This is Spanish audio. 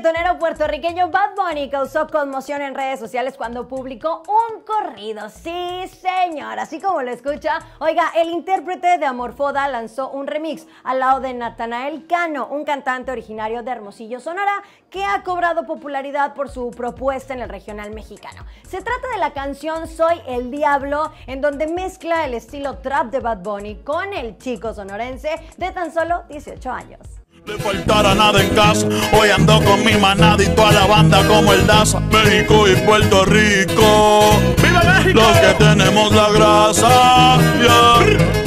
reggaetonero puertorriqueño Bad Bunny causó conmoción en redes sociales cuando publicó un corrido. Sí, señor, así como lo escucha. Oiga, el intérprete de Amorfoda lanzó un remix al lado de Natanael Cano, un cantante originario de Hermosillo, Sonora, que ha cobrado popularidad por su propuesta en el regional mexicano. Se trata de la canción Soy el Diablo, en donde mezcla el estilo trap de Bad Bunny con el chico sonorense de tan solo 18 años. Le faltará nada en casa, hoy ando con mi manada y toda la banda como el Daza. México y Puerto Rico, ¡viva México! Los que tenemos la grasa, yeah.